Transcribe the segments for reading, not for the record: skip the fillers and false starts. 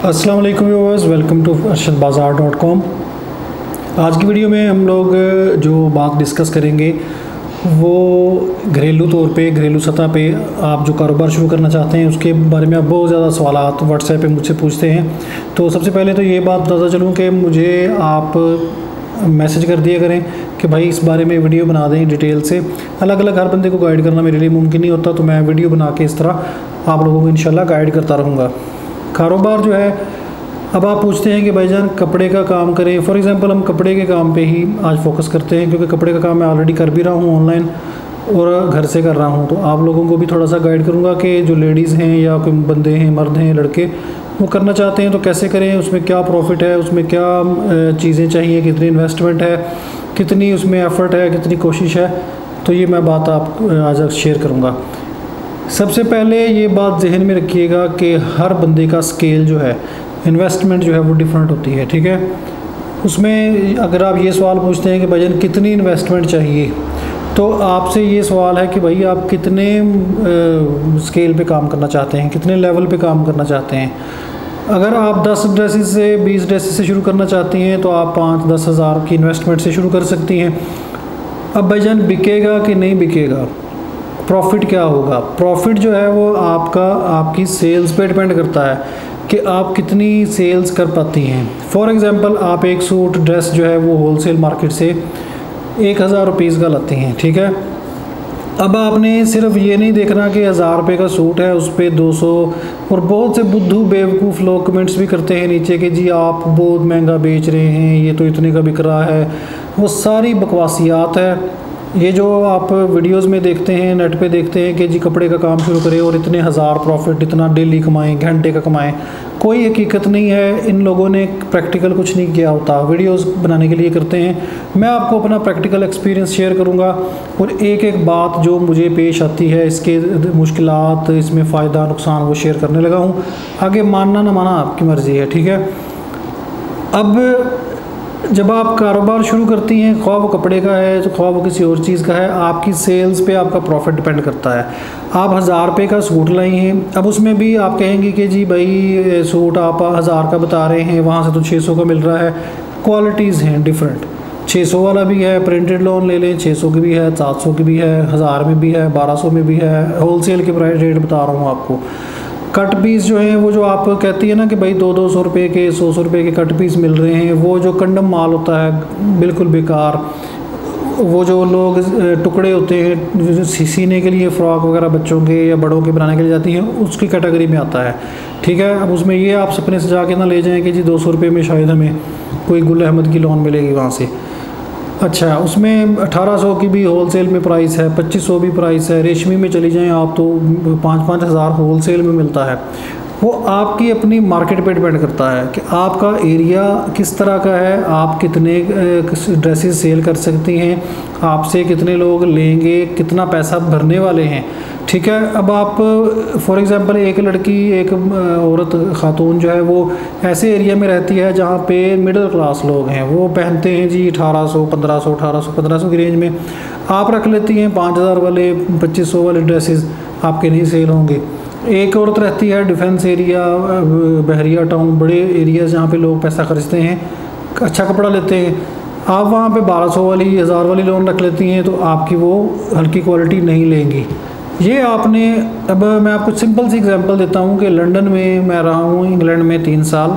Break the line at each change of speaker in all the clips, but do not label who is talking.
अस्सलाम वालेकुम viewers, welcome to arshadbazaar.com। आज की वीडियो में हम लोग जो बात डिस्कस करेंगे वो घरेलू तौर पे, घरेलू सतह पे आप जो कारोबार शुरू करना चाहते हैं उसके बारे में आप बहुत ज़्यादा सवाल व्हाट्सएप पे मुझसे पूछते हैं। तो सबसे पहले तो ये बात बताता चलूँ कि मुझे आप मैसेज कर दिया करें कि भाई इस बारे में वीडियो बना दें डिटेल से। अलग अलग हर बंदे को गाइड करना मेरे लिए मुमकिन नहीं होता, तो मैं वीडियो बना के इस तरह आप लोगों को इंशाल्लाह गाइड करता रहूँगा। कारोबार जो है, अब आप पूछते हैं कि भाईजान कपड़े का काम करें। फॉर एग्ज़ाम्पल हम कपड़े के काम पे ही आज फोकस करते हैं, क्योंकि कपड़े का काम मैं ऑलरेडी कर भी रहा हूँ ऑनलाइन और घर से कर रहा हूँ। तो आप लोगों को भी थोड़ा सा गाइड करूँगा कि जो लेडीज़ हैं या कोई बंदे हैं, मर्द हैं, लड़के, वो करना चाहते हैं तो कैसे करें, उसमें क्या प्रॉफिट है, उसमें क्या चीज़ें चाहिए, कितनी इन्वेस्टमेंट है, कितनी उसमें एफ़र्ट है, कितनी कोशिश है। तो ये मैं बात आप आज शेयर करूँगा। सबसे पहले ये बात जहन में रखिएगा कि हर बंदे का स्केल जो है, इन्वेस्टमेंट जो है वो डिफरेंट होती है, ठीक है। उसमें अगर आप ये सवाल पूछते हैं कि भाईजान कितनी इन्वेस्टमेंट चाहिए, तो आपसे ये सवाल है कि भाई आप कितने स्केल पे काम करना चाहते हैं, कितने लेवल पे काम करना चाहते हैं। अगर आप 10 ड्रेसेस से 20 ड्रेसेस से शुरू करना चाहती हैं तो आप 5-10 हज़ार की इन्वेस्टमेंट से शुरू कर सकती हैं। अब भाईजान बिकेगा कि नहीं बिकेगा, प्रॉफिट क्या होगा, प्रॉफिट जो है वो आपकी सेल्स पे डिपेंड करता है कि आप कितनी सेल्स कर पाती हैं। फॉर एग्ज़ाम्पल आप एक सूट ड्रेस जो है वो होलसेल मार्केट से 1000 रुपीज़ का लाती हैं, ठीक है। अब आपने सिर्फ ये नहीं देखना कि 1000 रुपये का सूट है उस पर 200, और बहुत से बुद्धू बेवकूफ़ लोग कमेंट्स भी करते हैं नीचे कि जी आप बहुत महंगा बेच रहे हैं, ये तो इतने का बिक रहा है। वो सारी बकवासियात है। ये जो आप वीडियोस में देखते हैं, नेट पे देखते हैं कि जी कपड़े का काम शुरू करें और इतने हज़ार प्रॉफिट, इतना डेली कमाएं, घंटे का कमाएं, कोई हकीकत नहीं है। इन लोगों ने प्रैक्टिकल कुछ नहीं किया होता, वीडियोस बनाने के लिए करते हैं। मैं आपको अपना प्रैक्टिकल एक्सपीरियंस शेयर करूंगा और एक एक बात जो मुझे पेश आती है, इसके मुश्किलात, इसमें ख़ायदा नुकसान, वो शेयर करने लगा हूँ। आगे मानना ना मानना आपकी मर्ज़ी है, ठीक है। अब जब आप कारोबार शुरू करती हैं, ख्वाह वो कपड़े का है, तो ख्वाह वो किसी और चीज़ का है, आपकी सेल्स पे आपका प्रॉफिट डिपेंड करता है। आप 1000 रुपये का सूट लाई हैं, अब उसमें भी आप कहेंगे कि जी भाई सूट आप 1000 का बता रहे हैं, वहाँ से तो 600 का मिल रहा है। क्वालिटीज़ हैं डिफरेंट, 600 वाला भी है, प्रिंटेड लॉन ले लें, 600 की भी है, 700 की भी है, 1000 में भी है, 1200 में भी है। होलसेल के प्राइस रेट बता रहा हूँ आपको। कट पीस जो हैं, वो जो आप कहती है ना कि भाई 200 रुपये के, 100 रुपये के कट पीस मिल रहे हैं, वो जो कंडम माल होता है बिल्कुल बेकार। वो जो लोग टुकड़े होते हैं जो सीने के लिए फ़्रॉक वगैरह बच्चों के या बड़ों के बनाने के लिए जाती हैं, उसकी कैटेगरी में आता है, ठीक है। अब उसमें ये आप सपने सजा के ना ले जाएँ कि जी 200 रुपये में शायद हमें कोई गुल अहमद की लोन मिलेगी वहाँ से। अच्छा, उसमें 1800 की भी होलसेल में प्राइस है, 2500 भी प्राइस है। रेशमी में चली जाएं आप तो 5-5 हज़ार होलसेल में मिलता है। वो आपकी अपनी मार्केट पे डिपेंड करता है कि आपका एरिया किस तरह का है, आप कितने ड्रेसेस सेल कर सकती हैं, आपसे कितने लोग लेंगे, कितना पैसा भरने वाले हैं, ठीक है। अब आप फॉर एग्ज़ाम्पल एक लड़की, एक औरत, ख़ातून जो है वो ऐसे एरिया में रहती है जहाँ पे मिडिल क्लास लोग हैं, वो पहनते हैं जी 1800, 1500, 1800, 1500 की रेंज में। आप रख लेती हैं 5000 वाले, 2500 वाले ड्रेसेस, आपके नहीं सेल होंगे। एक औरत रहती है डिफेंस एरिया, बहरिया टाउन, बड़े एरियाज़ जहाँ पे लोग पैसा खर्चते हैं, अच्छा कपड़ा लेते हैं, आप वहाँ पे 1200 वाली, 1000 वाली लोन रख लेती हैं, तो आपकी वो हल्की क्वालिटी नहीं लेंगी। ये आपने, अब मैं आपको सिंपल सी एग्जांपल देता हूँ कि लंदन में मैं रहा हूँ, इंग्लैंड में 3 साल।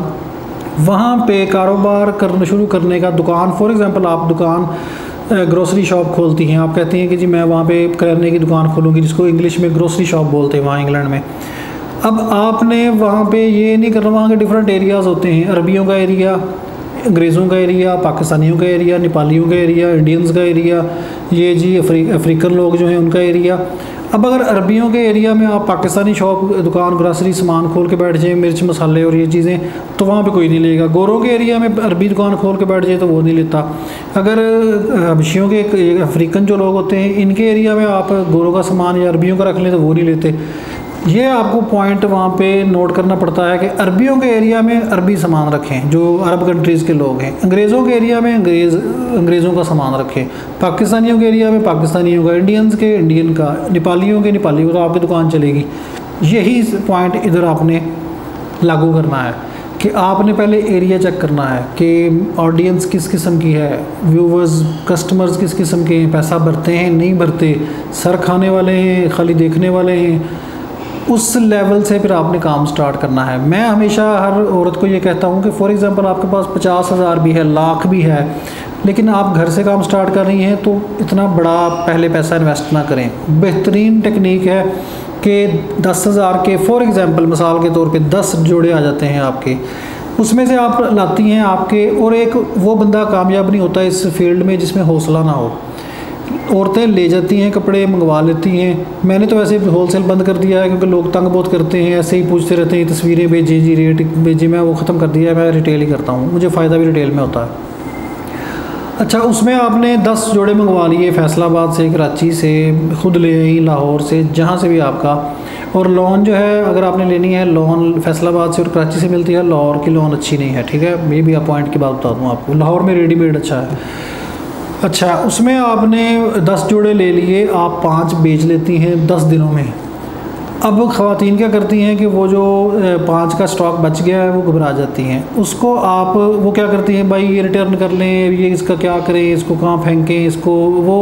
वहाँ पे कारोबार करना शुरू करने का, दुकान, फॉर एग्ज़ाम्पल आप दुकान ग्रोसरी शॉप खोलती हैं, आप कहती हैं कि जी मैं वहाँ पे किराने की दुकान खोलूँगी, जिसको इंग्लिश में ग्रोसरी शॉप बोलते हैं वहाँ इंग्लैंड में। अब आपने वहाँ पे ये नहीं करना, वहाँ के डिफरेंट एरियाज़ होते हैं, अरबियों का एरिया, अंग्रेज़ों का एरिया, पाकिस्तानियों का एरिया, नेपालियों का एरिया, इंडियंस का एरिया, ये जी अफ्रीकन लोग जो हैं उनका एरिया। अब अगर अरबियों के एरिया में आप पाकिस्तानी शॉप, दुकान, ग्रॉसरी सामान खोल के बैठ जाए, मिर्च मसाले और ये चीज़ें, तो वहाँ पे कोई नहीं लेगा। गोरों के एरिया में अरबी दुकान खोल के बैठ जाए तो वो नहीं लेता। अगर हबशियों के, अफ्रीकन जो लोग होते हैं, इनके एरिया में आप गोरों का सामान या अरबियों का रख लें तो वो नहीं लेते। ये आपको पॉइंट वहाँ पे नोट करना पड़ता है कि अरबियों के एरिया में अरबी सामान रखें जो अरब कंट्रीज़ के लोग हैं, अंग्रेज़ों के एरिया में अंग्रेज़ों का सामान रखें, पाकिस्तानियों के एरिया में पाकिस्तानियों का, इंडियंस के इंडियन का, नेपालियों के नेपाली, तो आपकी दुकान चलेगी। यही पॉइंट इधर आपने लागू करना है कि आपने पहले एरिया चेक करना है कि ऑडियंस किस किस्म की है, व्यूवर्स कस्टमर्स किस किस्म के हैं, पैसा भरते हैं नहीं भरते, सर खाने वाले हैं खाली देखने वाले हैं। उस लेवल से फिर आपने काम स्टार्ट करना है। मैं हमेशा हर औरत को ये कहता हूँ कि फॉर एग्ज़ाम्पल आपके पास 50,000 भी है, लाख भी है, लेकिन आप घर से काम स्टार्ट कर रही हैं तो इतना बड़ा पहले पैसा इन्वेस्ट ना करें। बेहतरीन टेक्निक है कि 10,000 के फॉर एग्ज़ाम्पल मिसाल के तौर पे 10 जोड़े आ जाते हैं आपके, उसमें से आप लाती हैं आपके, और एक वो बंदा कामयाब नहीं होता इस फील्ड में जिसमें हौसला ना हो। औरतें ले जाती हैं कपड़े, मंगवा लेती हैं। मैंने तो वैसे होलसेल बंद कर दिया है क्योंकि लोग तंग बहुत करते हैं, ऐसे ही पूछते रहते हैं तस्वीरें भेजिए जी, रेट भेजिए, मैं वो ख़त्म कर दिया है, मैं रिटेल ही करता हूँ, मुझे फ़ायदा भी रिटेल में होता है। अच्छा, उसमें आपने 10 जोड़े मंगवा लिए फैसलाबाद से, कराची से, ख़ुद ले आई, लाहौर से, जहाँ से भी आपका। और लोन जो है अगर आपने लेनी है, लोन फैसलाबाद से और कराची से मिलती है, लाहौर की लोन अच्छी नहीं है, ठीक है, ये भी आप पॉइंट की बात बता दूँ आपको, लाहौर में रेडीमेड अच्छा है। अच्छा, उसमें आपने 10 जोड़े ले लिए, आप 5 बेच लेती हैं 10 दिनों में। अब ख़वातीन क्या करती हैं कि वो जो 5 का स्टॉक बच गया है वो घबरा जाती हैं, उसको आप वो क्या करती हैं, भाई ये रिटर्न कर लें, ये इसका क्या करें, इसको कहाँ फेंकें, इसको वो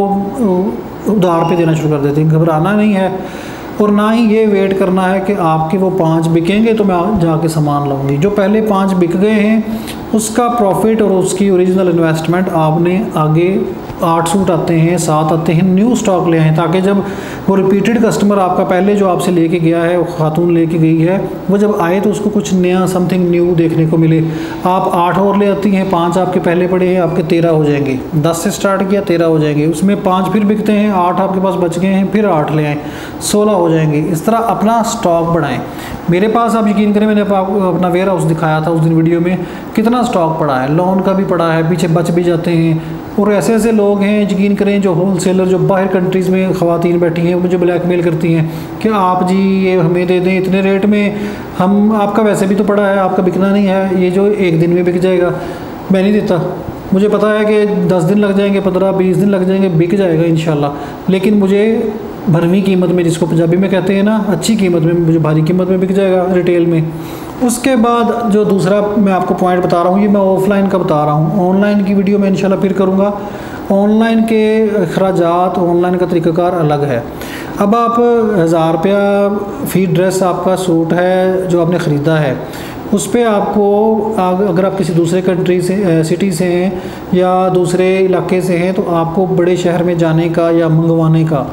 उधार पे देना शुरू कर देती हैं। घबराना नहीं है और ना ही ये वेट करना है कि आपके वो 5 बिकेंगे तो मैं जाके सामान लाऊंगी। जो पहले 5 बिक गए हैं उसका प्रॉफिट और उसकी ओरिजिनल इन्वेस्टमेंट आपने आगे 8 सूट आते हैं, 7 आते हैं, न्यू स्टॉक ले आएँ, ताकि जब वो रिपीटेड कस्टमर आपका पहले जो आपसे लेके गया है, वो खातून लेके गई है, वो जब आए तो उसको कुछ नया समथिंग न्यू देखने को मिले। आप 8 और ले आती हैं, 5 आपके पहले पड़े हैं, आपके 13 हो जाएंगे। 10 से स्टार्ट किया 13 हो जाएंगे, उसमें 5 फिर बिकते हैं, 8 आपके पास बच गए हैं, फिर 8 ले आएँ, 16 हो जाएंगे। इस तरह अपना स्टॉक बढ़ाएँ। मेरे पास आप यकीन करें, मैंने आपको अपना वेयर हाउस दिखाया था उस दिन वीडियो में, कितना स्टॉक पड़ा है, लोन का भी पड़ा है, पीछे बच भी जाते हैं। और ऐसे ऐसे लोग हैं यकीन करें जो होलसेलर जो बाहर कंट्रीज़ में ख़वातीन बैठी हैं, मुझे ब्लैकमेल करती हैं कि आप जी ये हमें दे दें इतने रेट में, हम आपका वैसे भी तो पड़ा है, आपका बिकना नहीं है, ये जो एक दिन में बिक जाएगा। मैं नहीं देता, मुझे पता है कि 10 दिन लग जाएंगे, 15-20 दिन लग जाएंगे, बिक जाएगा इंशाल्लाह, लेकिन मुझे भरवीं कीमत में, जिसको पंजाबी में कहते हैं ना, अच्छी कीमत में, मुझे भारी कीमत में बिक जाएगा रिटेल में। उसके बाद जो दूसरा मैं आपको पॉइंट बता रहा हूँ, ये मैं ऑफ़लाइन का बता रहा हूँ, ऑनलाइन की वीडियो मैं इंशाल्लाह फिर करूँगा। ऑनलाइन के अखराजात, ऑनलाइन का तरीक़ाकार अलग है। अब आप 1000 रुपया फ़ी ड्रेस आपका सूट है जो आपने ख़रीदा है, उस पर आपको अगर आप किसी दूसरे कंट्री से, सिटी से हैं या दूसरे इलाके से हैं, तो आपको बड़े शहर में जाने का या मंगवाने का,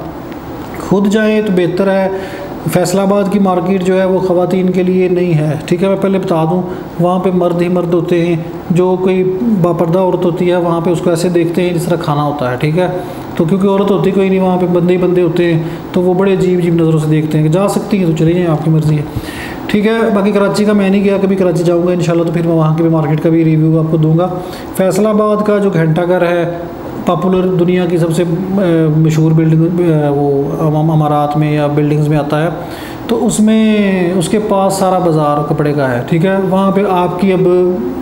खुद जाएं तो बेहतर है। फैसलाबाद की मार्केट जो है वो ख़वातीन के लिए नहीं है, ठीक है, मैं पहले बता दूं, वहाँ पे मर्द ही मर्द होते हैं, जो कोई बापर्दा औरत होती है वहाँ पे उसको ऐसे देखते हैं जिस तरह खाना होता है, ठीक है, तो क्योंकि औरत होती कोई नहीं, वहाँ पे बंदे ही बंदे होते हैं, तो वो बड़े अजीब अजीब नज़रों से देखते हैं कि जा सकती हैं तो चले जाएँ, आपकी मर्ज़ी है, ठीक है। बाकी कराची का मैं नहीं गया, कभी कराची जाऊँगा इंशाल्लाह तो फिर मैं वहाँ की भी मार्केट का भी रिव्यू आपको दूँगा। फैसलाबाद का जो घंटाघर है, पॉपुलर दुनिया की सबसे मशहूर बिल्डिंग वो अमारात में या बिल्डिंग्स में आता है, तो उसमें उसके पास सारा बाज़ार कपड़े का है, ठीक है। वहाँ पे आपकी अब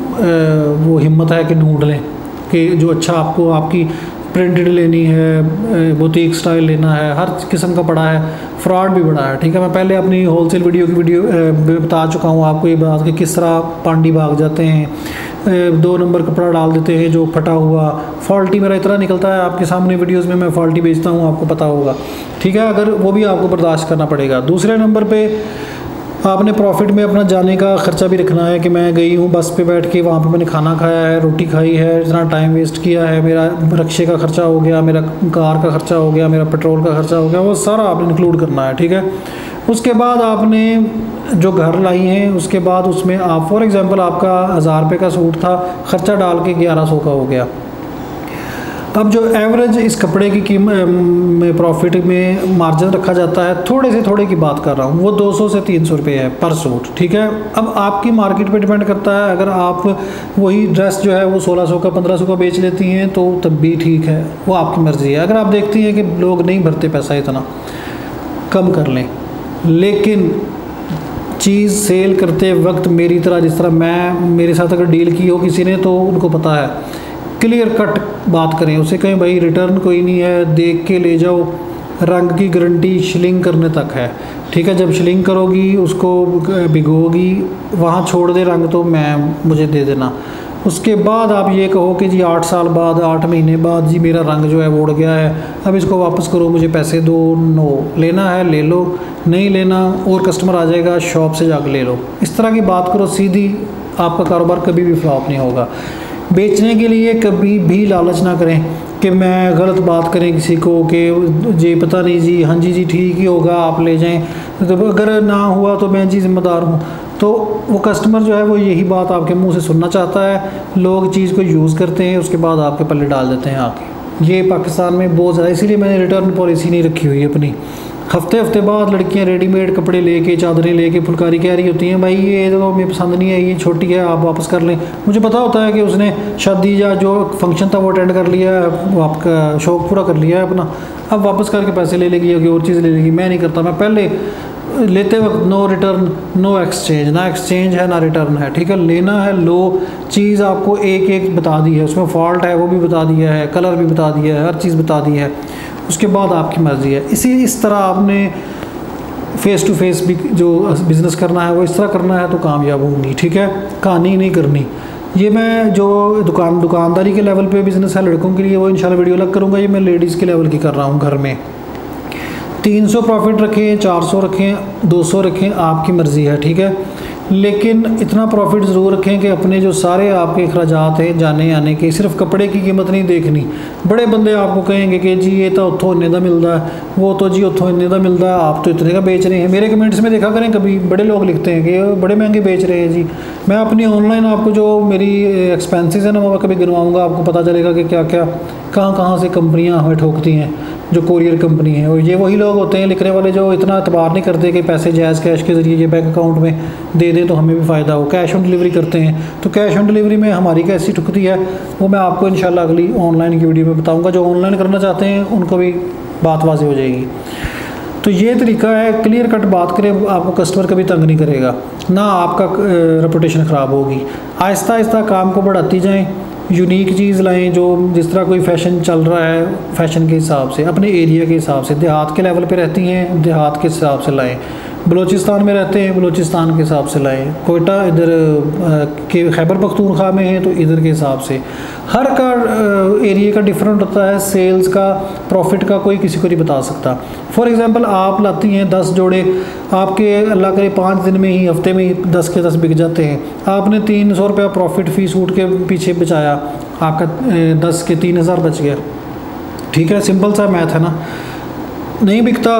वो हिम्मत है कि ढूंढ लें कि जो अच्छा आपको, आपकी प्रिंटेड लेनी है, बुटीक स्टाइल लेना है, हर किस्म का पड़ा है, फ्रॉड भी बड़ा है, ठीक है। मैं पहले अपनी होलसेल वीडियो बता चुका हूँ आपको ये बात कि किस तरह पांडी भाग जाते हैं, 2 नंबर कपड़ा डाल देते हैं जो फटा हुआ, फॉल्टी मेरा इतना निकलता है, आपके सामने वीडियोस में मैं फॉल्टी बेचता हूँ, आपको पता होगा, ठीक है। अगर वो भी आपको बर्दाश्त करना पड़ेगा। दूसरे नंबर पे आपने प्रॉफिट में अपना जाने का ख़र्चा भी रखना है कि मैं गई हूँ बस पे बैठ के, वहाँ पे मैंने खाना खाया है, रोटी खाई है, इतना टाइम वेस्ट किया है, मेरा रिक्शे का ख़र्चा हो गया, मेरा कार का ख़र्चा हो गया, मेरा पेट्रोल का ख़र्चा हो गया, वो सारा आपने इंक्लूड करना है, ठीक है। उसके बाद आपने जो घर लाई हैं, उसके बाद उसमें आप फॉर एग्ज़ाम्पल आपका 1000 रुपये का सूट था, ख़र्चा डाल के 1100 का हो गया। अब जो एवरेज इस कपड़े की कीमत में प्रॉफिट में मार्जिन रखा जाता है, थोड़े से थोड़े की बात कर रहा हूँ, वो 200 से 300 रुपये है पर सूट, ठीक है। अब आपकी मार्केट पे डिपेंड करता है, अगर आप वही ड्रेस जो है वो 1600 का 1500 का बेच लेती हैं तो तब भी ठीक है, वो आपकी मर्ज़ी है। अगर आप देखती हैं कि लोग नहीं भरते पैसा इतना, कम कर लें, लेकिन चीज़ सेल करते वक्त मेरी तरह, जिस तरह मेरे साथ अगर डील की हो किसी ने तो उनको पता है, क्लियर कट बात करें, उसे कहें भाई रिटर्न कोई नहीं है, देख के ले जाओ, रंग की गारंटी शिलिंग करने तक है, ठीक है। जब शिलिंग करोगी उसको भिगोगी, वहाँ छोड़ दे रंग तो मुझे दे देना। उसके बाद आप ये कहो कि जी 8 साल बाद, 8 महीने बाद जी मेरा रंग जो है वो उड़ गया है, अब इसको वापस करो, मुझे पैसे दो। नो, लेना है ले लो, नहीं लेना और कस्टमर आ जाएगा शॉप से जाकर ले लो। इस तरह की बात करो सीधी, आपका कारोबार कभी भी फ्लॉप नहीं होगा। बेचने के लिए कभी भी लालच ना करें कि मैं गलत बात करें किसी को कि जी पता नहीं जी, हाँ जी ठीक ही होगा, आप ले जाएं, तो अगर ना हुआ तो मैं जी जिम्मेदार हूँ। तो वो कस्टमर जो है वो यही बात आपके मुंह से सुनना चाहता है। लोग चीज़ को यूज़ करते हैं, उसके बाद आपके पल्ले डाल देते हैं आके। ये पाकिस्तान में बहुत ज़्यादा, इसीलिए मैंने रिटर्न पॉलिसी नहीं रखी हुई अपनी। हफ्ते बाद लड़कियां रेडीमेड कपड़े लेके, चादरें लेके फुलकारी कह रही होती हैं भाई ये तो हमें पसंद नहीं है, ये छोटी है, आप वापस कर लें। मुझे पता होता है कि उसने शादी या जो फंक्शन था वो अटेंड कर लिया है, वो आपका शौक़ पूरा कर लिया है अपना, अब वापस करके पैसे ले लेगी या कोई और चीज़ ले लेगी। मैं नहीं करता, मैं पहले लेते वक्त नो रिटर्न नो एक्सचेंज, ना एक्सचेंज है ना रिटर्न है, ठीक है। लेना है लो, चीज़ आपको एक एक बता दी है, उसमें फॉल्ट है वो भी बता दिया है, कलर भी बता दिया है, हर चीज़ बता दी है, उसके बाद आपकी मर्ज़ी है। इस तरह आपने फ़ेस टू फेस भी जो बिज़नेस करना है वो इस तरह करना है तो कामयाब होंगी, ठीक है। कहानी नहीं करनी। ये मैं जो दुकानदारी के लेवल पे बिज़नेस है लड़कों के लिए वो इंशाल्लाह वीडियो अलग करूँगा। ये मैं लेडीज़ के लेवल की कर रहा हूँ। घर में 300 प्रॉफिट रखें, 400 रखें, 200 रखें, आपकी मर्ज़ी है, ठीक है। लेकिन इतना प्रॉफिट ज़रूर रखें कि अपने जो सारे आपके अखराजात हैं जाने आने के, सिर्फ कपड़े की कीमत नहीं देखनी। बड़े बंदे आपको कहेंगे कि जी ये तो उत्थों इन्ने का मिलता है, वो तो जी उत्थों इन्ने का मिलता है, आप तो इतने का बेच रहे हैं। मेरे कमेंट्स में देखा करें, कभी बड़े लोग लिखते हैं कि बड़े महंगे बेच रहे हैं जी। मैं अपनी ऑनलाइन आपको जो मेरी एक्सपेंसेस है ना वो कभी गिनवाऊँगा, आपको पता चलेगा कि क्या क्या कहाँ से कंपनियाँ हमें ठोकती हैं, जो कोरियर कंपनी है। और ये वही लोग होते हैं लिखने वाले जो इतना एतबार नहीं करते कि पैसे जायज़ कैश के ज़रिए ये बैंक अकाउंट में दे दें तो हमें भी फ़ायदा हो। कैश ऑन डिलीवरी करते हैं, तो कैश ऑन डिलीवरी में हमारी कैसी ठुकती है वो मैं आपको इंशाल्लाह अगली ऑनलाइन की वीडियो में बताऊँगा। जो ऑनलाइन करना चाहते हैं उनको भी बात वाज़ेह हो जाएगी। तो ये तरीका है, क्लियर कट बात करें, आपको कस्टमर कभी तंग नहीं करेगा, ना आपका रेपुटेशन ख़राब होगी। आहिस्ता आहिस्ता काम को बढ़ाती जाएँ, यूनिक चीज़ लाएं, जो जिस तरह कोई फ़ैशन चल रहा है फ़ैशन के हिसाब से, अपने एरिया के हिसाब से। देहात के लेवल पे रहती हैं, देहात के हिसाब से लाएं। बलूचिस्तान में रहते हैं, बलूचिस्तान के हिसाब से लाएं। कोयटा इधर के खैबर पख्तूनख्वा में है तो इधर के हिसाब से। हर का एरिया का डिफरेंट होता है, सेल्स का, प्रॉफिट का कोई किसी को नहीं बता सकता। फॉर एग्ज़ाम्पल आप लाती हैं 10 जोड़े, आपके अल्लाह करे 5 दिन में ही, हफ्ते में ही 10 के 10 बिक जाते हैं। आपने 300 रुपया प्रॉफिट फ़ी सूट के पीछे बचाया, आपका 10 के 3000 बच गया, ठीक है। सिंपल सा मैथ है ना। नहीं बिकता,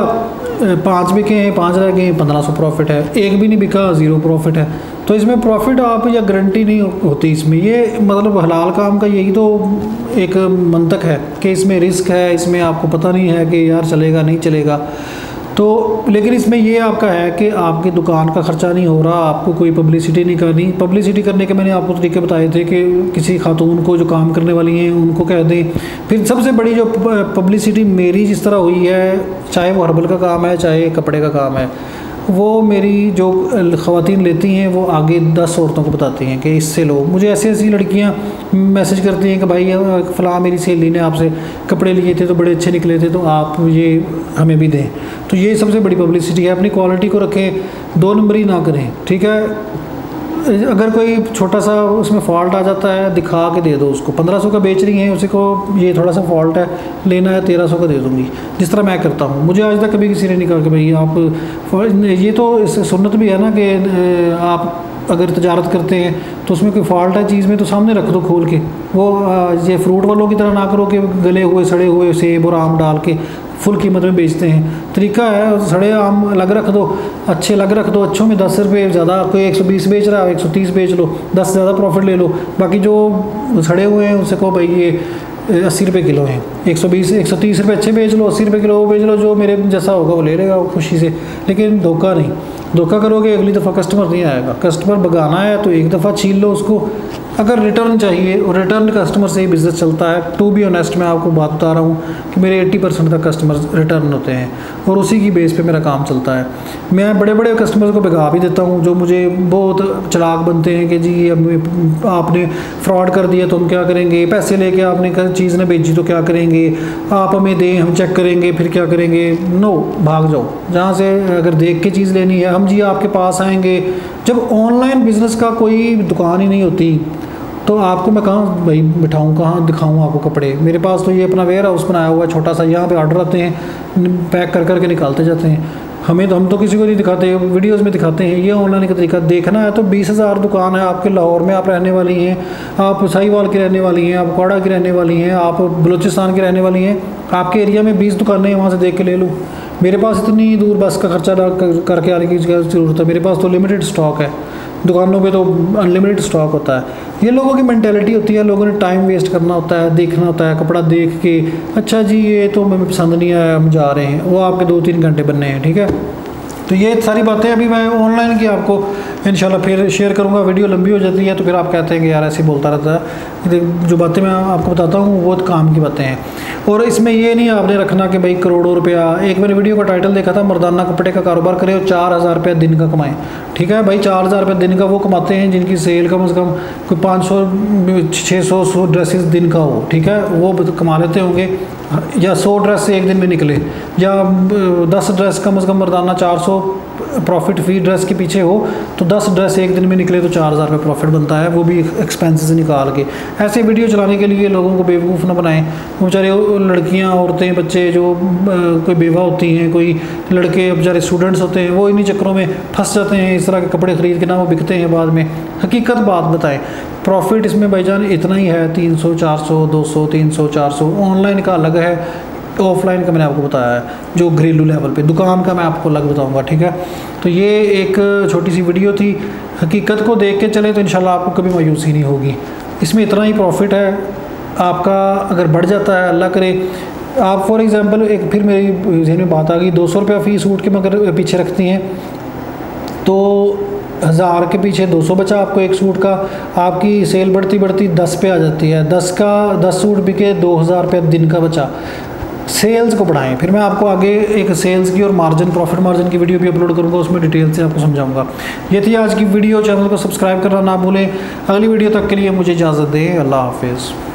5 बिके हैं, 5 रह गए, 1500 प्रॉफिट है। एक भी नहीं बिका, 0 प्रॉफिट है। तो इसमें प्रॉफिट आप या गारंटी नहीं होती इसमें। ये मतलब हलाल काम का यही तो एक मंतक है कि इसमें रिस्क है, इसमें आपको पता नहीं है कि यार चलेगा नहीं चलेगा। तो लेकिन इसमें ये आपका है कि आपकी दुकान का ख़र्चा नहीं हो रहा, आपको कोई पब्लिसिटी नहीं करनी। पब्लिसिटी करने के मैंने आपको तरीके बताए थे कि किसी खातून को जो काम करने वाली हैं उनको कह दें। फिर सबसे बड़ी जो पब्लिसिटी मेरी जिस तरह हुई है, चाहे वो हर्बल का काम है चाहे कपड़े का काम है, वो मेरी जो ख़वातीन लेती हैं वो आगे 10 औरतों को बताती हैं कि इससे लो। मुझे ऐसी लड़कियां मैसेज करती हैं कि भाई फ़लाँ मेरी सहेली ने आपसे कपड़े लिए थे तो बड़े अच्छे निकले थे, तो आप ये हमें भी दें। तो ये सबसे बड़ी पब्लिसिटी है। अपनी क्वालिटी को रखें, 2 नंबरी ना करें, ठीक है। अगर कोई छोटा सा उसमें फॉल्ट आ जाता है, दिखा के दे दो उसको। 1500 का बेच रही हैं, उसी को ये थोड़ा सा फॉल्ट है, लेना है 1300 का दे दूँगी, जिस तरह मैं करता हूँ। मुझे आज तक कभी किसी ने नहीं कहा कि भाई आप, ये तो सुन्नत भी है ना कि आप अगर तजारत करते हैं तो उसमें कोई फॉल्ट है चीज़ में तो सामने रख दो खोल के। वो ये फ्रूट वालों की तरह ना करो कि गले हुए सड़े हुए सेब और आम डाल के फुल कीमत में बेचते हैं। तरीका है, सड़े आम अलग रख दो, अच्छे अलग रख दो। अच्छों में 10 रुपये ज़्यादा, कोई 120 बेच रहा है 130 बेच लो, 10 ज़्यादा प्रॉफिट ले लो। बाकी जो सड़े हुए हैं उनसे कहो भाई ये 80 रुपये किलो हैं, 120 130 रुपये अच्छे बेच लो, 80 रुपये किलो वो बेच लो, जो मेरे जैसा होगा वो ले लेगा वो खुशी से, लेकिन धोखा नहीं। धोखा करोगे अगली दफ़ा कस्टमर नहीं आएगा। कस्टमर भगाना है तो एक दफ़ा छीन लो उसको। अगर रिटर्न चाहिए, और रिटर्न कस्टमर से ही बिज़नेस चलता है। टू बी ऑनेस्ट मैं आपको बात बता रहा हूँ कि मेरे 80% तक कस्टमर रिटर्न होते हैं और उसी की बेस पे मेरा काम चलता है। मैं बड़े बड़े कस्टमर्स को भगा भी देता हूँ जो मुझे बहुत चालाक बनते हैं कि जी अब आपने फ्रॉड कर दिया तो हम क्या करेंगे, पैसे लेके आपने चीज़ न भेजी तो क्या करेंगे, आप हमें दें हम चेक करेंगे फिर क्या करेंगे। नो, भाग जाओ जहाँ से। अगर देख के चीज़ लेनी है हम जी आपके पास आएंगे। जब ऑनलाइन बिज़नेस का कोई दुकान ही नहीं होती तो आपको मैं कहाँ भाई बिठाऊँ, कहाँ दिखाऊँ आपको कपड़े। मेरे पास तो ये अपना वेयर हाउस बनाया हुआ है छोटा सा, यहाँ पे ऑर्डर आते हैं, पैक कर करके निकालते जाते हैं। हम तो किसी को नहीं दिखाते, वीडियोस में दिखाते हैं। ये ऑनलाइन का तरीका देखना है तो 20,000 दुकान है आपके लाहौर में, आप रहने वाली हैं, आप साहिवाल की रहने वाली हैं, आप कोड़ा की रहने वाली हैं, आप बलूचिस्तान की रहने वाली हैं, आपके एरिया में 20 दुकानें हैं, वहाँ से देख के ले लो। मेरे पास इतनी दूर बस का खर्चा करके आने की ज़रूरत है। मेरे पास तो लिमिटेड स्टॉक है, दुकानों पे तो अनलिमिटेड स्टॉक होता है। ये लोगों की मेंटेलिटी होती है, लोगों ने टाइम वेस्ट करना होता है, देखना होता है कपड़ा देख के, अच्छा जी ये तो हमें पसंद नहीं आया हम जा रहे हैं, वो आपके 2-3 घंटे बनने हैं। ठीक है, तो ये सारी बातें अभी मैं ऑनलाइन की आपको इंशाल्लाह फिर शेयर करूंगा। वीडियो लंबी हो जाती है तो फिर आप कहते हैं कि यार ऐसे बोलता रहता है। जो बातें मैं आपको बताता हूँ वो काम की बातें हैं। और इसमें ये नहीं आपने रखना कि भाई करोड़ों रुपया। एक मैंने वीडियो का टाइटल देखा था, मर्दाना कपड़े का कारोबार करें और 4,000 रुपया दिन का कमाएं। ठीक है भाई, 4,000 रुपया दिन का वो कमाते हैं जिनकी सेल कम से कम कोई 500-600 ड्रेसेस दिन का हो। ठीक है, वो कमा लेते होंगे। या 100 ड्रेस से एक दिन में निकले, या 10 ड्रेस कम से कम मर्दाना 400 प्रॉफिट फी ड्रेस के पीछे हो तो 10 ड्रेस एक दिन में निकले तो 4,000 रुपये प्रॉफिट बनता है, वो भी एक्सपेंसेस निकाल के। ऐसे वीडियो चलाने के लिए लोगों को बेवकूफ़ ना बनाएं। वो बेचारे लड़कियां, औरतें, बच्चे जो कोई बेवा होती हैं, कोई लड़के बेचारे स्टूडेंट्स होते हैं, वो इन्हीं चक्करों में फंस जाते हैं। इस तरह के कपड़े ख़रीद के ना वो बिकते हैं बाद में। हकीकत बात बताएं, प्रॉफिट इसमें भाईजान इतना ही है, 300, 400, 200, 300, 400। ऑनलाइन का अलग है, ऑफलाइन का मैंने आपको बताया है, जो घरेलू लेवल पे। दुकान का मैं आपको अलग बताऊंगा। ठीक है, तो ये एक छोटी सी वीडियो थी। हकीकत को देख के चले तो इंशाल्लाह आपको कभी मायूसी नहीं होगी। इसमें इतना ही प्रॉफिट है आपका, अगर बढ़ जाता है अल्लाह करे। आप फॉर एग्ज़ाम्पल एक फिर मेरी जहन में बात आ गई, 200 रुपया फ़ी सूट के मगर पीछे रखती हैं तो 1000 के पीछे 200 बचा आपको एक सूट का। आपकी सेल बढ़ती बढ़ती 10 पे आ जाती है, 10 सूट बिके, 2,000 रुपये दिन का बचा। सेल्स को बढ़ाएं। फिर मैं आपको आगे एक सेल्स की और मार्जिन, प्रॉफिट मार्जिन की वीडियो भी अपलोड करूंगा, उसमें डिटेल से आपको समझाऊंगा। ये थी आज की वीडियो। चैनल को सब्सक्राइब करना ना भूलें। अगली वीडियो तक के लिए मुझे इजाज़त दें। अल्लाह हाफिज़।